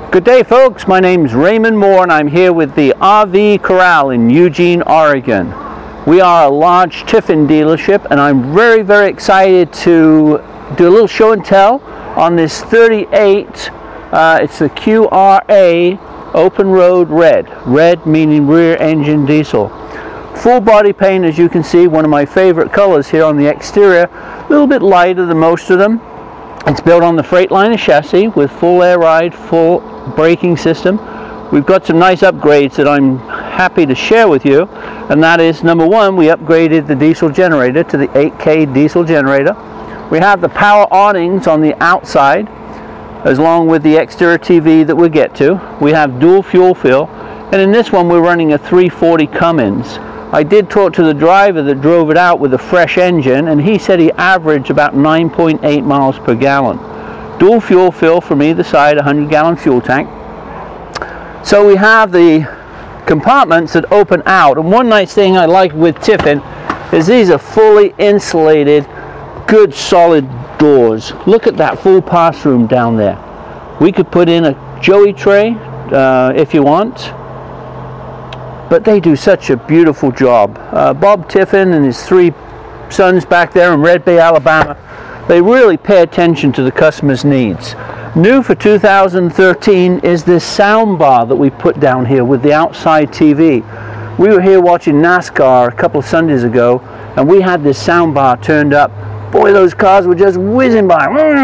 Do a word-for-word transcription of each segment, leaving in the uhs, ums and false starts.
Good day, folks. My name's Raymond Moore and I'm here with the R V Corral in Eugene, Oregon. We are a large Tiffin dealership and I'm very very excited to do a little show and tell on this thirty-eight. Uh, it's the Q R A Open Road Red. Red meaning rear engine diesel. Full body paint, as you can see, one of my favorite colors here on the exterior. A little bit lighter than most of them. It's built on the Freightliner chassis with full air ride, full braking system. We've got some nice upgrades that I'm happy to share with you, and that is, number one, we upgraded the diesel generator to the eight K diesel generator. We have the power awnings on the outside, as long with the exterior T V that we'll get to. We have dual fuel fill, and in this one we're running a three forty Cummins. I did talk to the driver that drove it out with a fresh engine, and he said he averaged about nine point eight miles per gallon. Dual fuel fill from either side, a one hundred gallon fuel tank. So we have the compartments that open out, and one nice thing I like with Tiffin is these are fully insulated, good solid doors. Look at that full pass room down there. We could put in a Joey tray uh, if you want, but they do such a beautiful job. Uh, Bob Tiffin and his three sons back there in Red Bay, Alabama, they really pay attention to the customer's needs. New for two thousand thirteen is this sound bar that we put down here with the outside T V. We were here watching NASCAR a couple of Sundays ago, and we had this sound bar turned up. Boy, those cars were just whizzing by.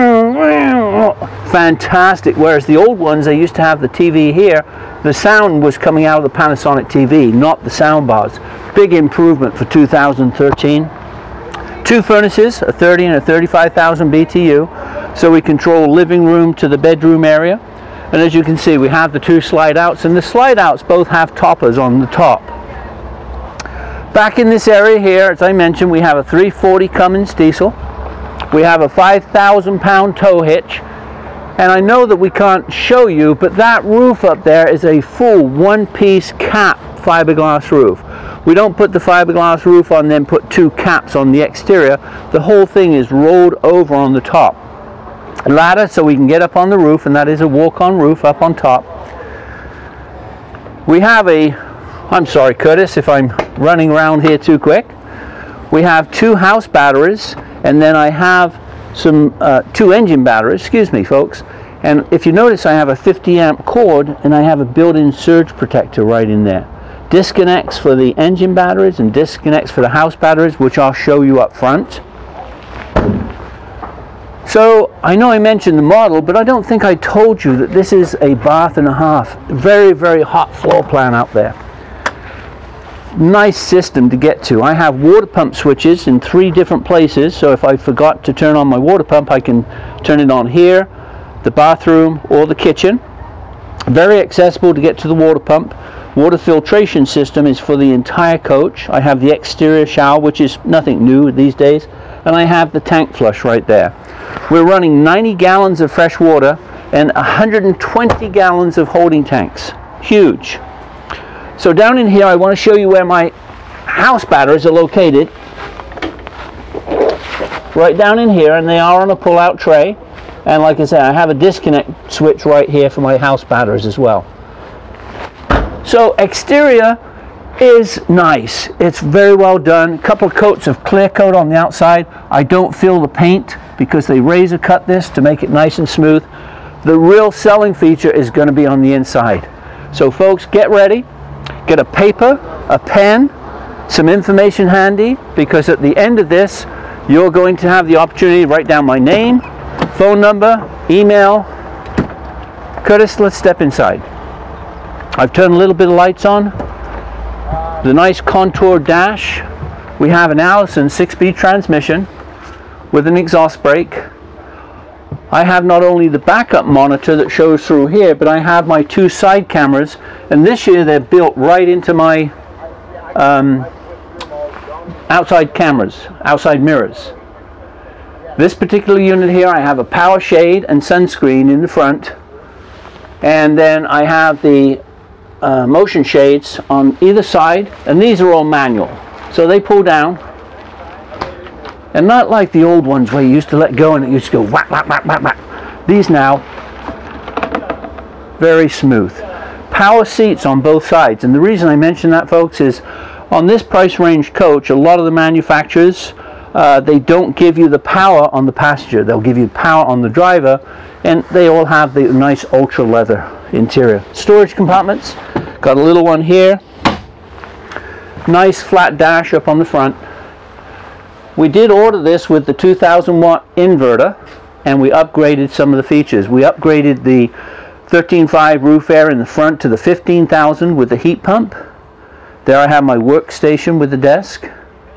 Fantastic. Whereas the old ones, they used to have the T V here. The sound was coming out of the Panasonic T V, not the sound bars. Big improvement for two thousand thirteen. Two furnaces, a thirty and a thirty-five thousand B T U. So we control living room to the bedroom area. And as you can see, we have the two slide outs, and the slide outs both have toppers on the top. Back in this area here, as I mentioned, we have a three forty Cummins diesel. We have a five thousand pound tow hitch. And I know that we can't show you, but that roof up there is a full one-piece cap fiberglass roof. We don't put the fiberglass roof on, then put two caps on the exterior. The whole thing is rolled over on the top. A ladder so we can get up on the roof, and that is a walk-on roof up on top. We have a, I'm sorry Curtis if I'm running around here too quick. We have two house batteries, and then I have some uh, two engine batteries, excuse me folks, and if you notice I have a fifty amp cord, and I have a built-in surge protector right in there. Disconnects for the engine batteries and disconnects for the house batteries, which I'll show you up front. So I know I mentioned the model, but I don't think I told you that this is a bath and a half. Very very hot floor plan out there. Nice system to get to. I have water pump switches in three different places, so if I forgot to turn on my water pump, I can turn it on here, the bathroom, or the kitchen. Very accessible to get to the water pump. Water filtration system is for the entire coach. I have the exterior shower, which is nothing new these days, and I have the tank flush right there. We're running ninety gallons of fresh water and one hundred twenty gallons of holding tanks. Huge. So down in here I want to show you where my house batteries are located. Right down in here, and they are on a pull-out tray. And like I said, I have a disconnect switch right here for my house batteries as well. So exterior is nice. It's very well done. A couple of coats of clear coat on the outside. I don't feel the paint because they razor cut this to make it nice and smooth. The real selling feature is going to be on the inside. So folks, get ready. Get a paper, a pen, some information handy, because at the end of this you're going to have the opportunity to write down my name, phone number, email. Curtis, let's step inside. I've turned a little bit of lights on. The nice contour dash. We have an Allison six-speed transmission with an exhaust brake. I have not only the backup monitor that shows through here, but I have my two side cameras, and this year they're built right into my um, outside cameras, outside mirrors. This particular unit here, I have a power shade and sunscreen in the front, and then I have the uh, motion shades on either side, and these are all manual, so they pull down. And not like the old ones where you used to let go and it used to go whack, whack, whack, whack, whack. These now very smooth. Power seats on both sides, and the reason I mention that, folks, is on this price range coach, a lot of the manufacturers, uh, they don't give you the power on the passenger. They'll give you power on the driver, and they all have the nice ultra leather interior. Storage compartments, got a little one here. Nice flat dash up on the front. We did order this with the two thousand watt inverter, and we upgraded some of the features. We upgraded the thirteen point five roof air in the front to the fifteen thousand with the heat pump. There I have my workstation with the desk.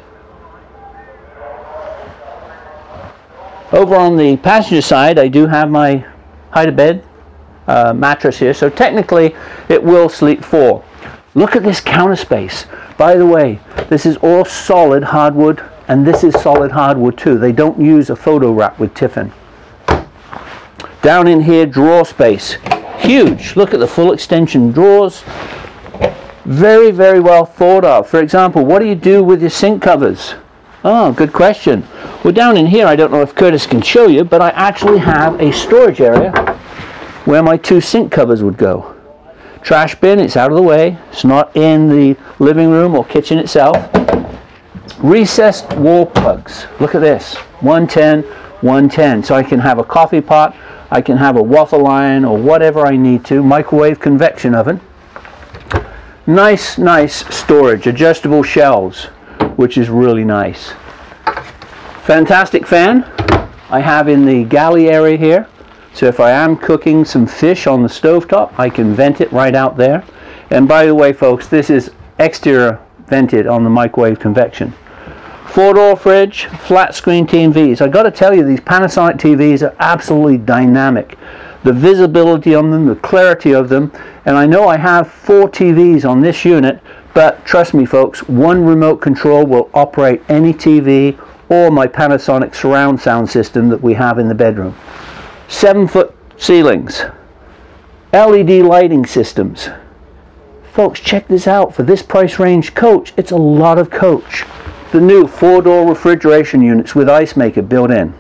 Over on the passenger side, I do have my hide-a-bed uh, mattress here, so technically it will sleep four. Look at this counter space. By the way, this is all solid hardwood, and this is solid hardwood too. They don't use a photo wrap with Tiffin. Down in here, drawer space. Huge. Look at the full extension drawers. Very, very well thought of. For example, what do you do with your sink covers? Oh, good question. Well, down in here, I don't know if Curtis can show you, but I actually have a storage area where my two sink covers would go. Trash bin, it's out of the way. It's not in the living room or kitchen itself. Recessed wall plugs. Look at this. one ten, one ten. So I can have a coffee pot, I can have a waffle iron or whatever I need to. Microwave convection oven. Nice, nice storage. Adjustable shelves, which is really nice. Fantastic fan I have in the galley area here. So if I am cooking some fish on the stovetop, I can vent it right out there. And by the way, folks, this is exterior vented on the microwave convection. Four-door fridge, flat screen T Vs. I got to tell you, these Panasonic T Vs are absolutely dynamic. The visibility on them, the clarity of them, and I know I have four T Vs on this unit, but trust me, folks, one remote control will operate any T V or my Panasonic surround sound system that we have in the bedroom. Seven foot ceilings, L E D lighting systems. Folks, check this out. For this price range coach, it's a lot of coach. The new four-door refrigeration units with ice maker built in.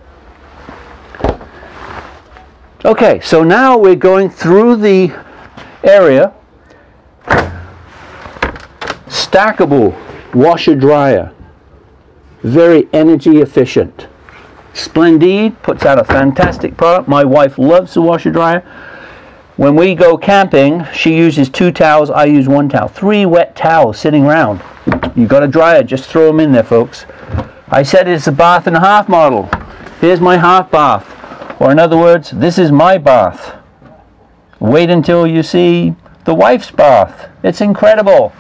Okay, so now we're going through the area. Stackable washer dryer, very energy efficient. Splendide puts out a fantastic product. My wife loves the washer dryer. When we go camping, she uses two towels, I use one towel. Three wet towels sitting around. You got a dryer, just throw them in there, folks. I said it's a bath and a half model. Here's my half bath. Or in other words, this is my bath. Wait until you see the wife's bath. It's incredible.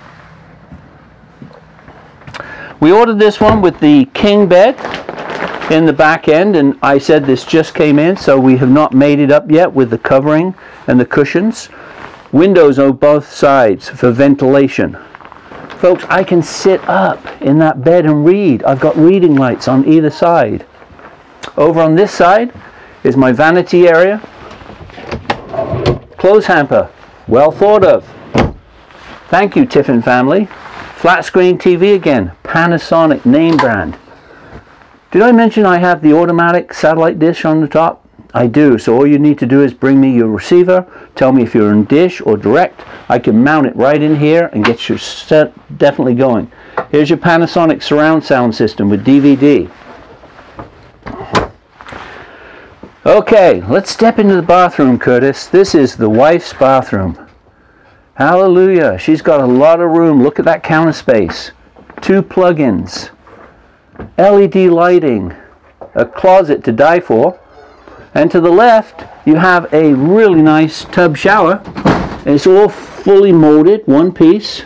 We ordered this one with the king bed in the back end, and I said this just came in, so we have not made it up yet with the covering and the cushions. Windows on both sides for ventilation. Folks, I can sit up in that bed and read. I've got reading lights on either side. Over on this side is my vanity area. Clothes hamper, well thought of. Thank you, Tiffin family. Flat screen T V again, Panasonic name brand. Did I mention I have the automatic satellite dish on the top? I do, so all you need to do is bring me your receiver, tell me if you're in dish or direct. I can mount it right in here and get your set definitely going. Here's your Panasonic surround sound system with D V D. Okay, let's step into the bathroom, Curtis. This is the wife's bathroom. Hallelujah, she's got a lot of room. Look at that counter space. Two plug-ins. L E D lighting, a closet to die for, and to the left you have a really nice tub shower. It's all fully molded, one piece.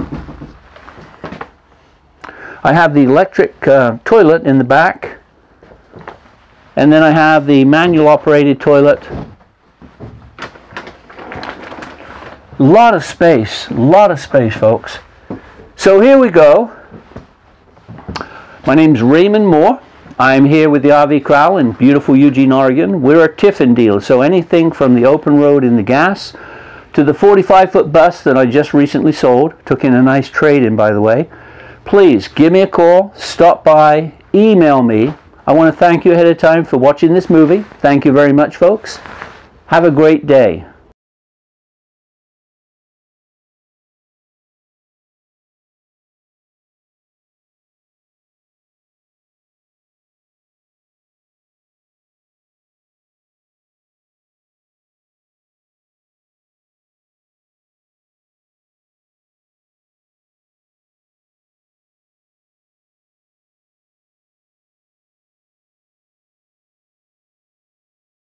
I have the electric uh, toilet in the back, and then I have the manual operated toilet. A lot of space, a lot of space, folks. So here we go. My name's Raymond Moore. I'm here with the R V Corral in beautiful Eugene, Oregon. We're a Tiffin dealer, so anything from the open road in the gas to the forty-five foot bus that I just recently sold, took in a nice trade-in, by the way. Please give me a call, stop by, email me. I want to thank you ahead of time for watching this movie. Thank you very much, folks. Have a great day.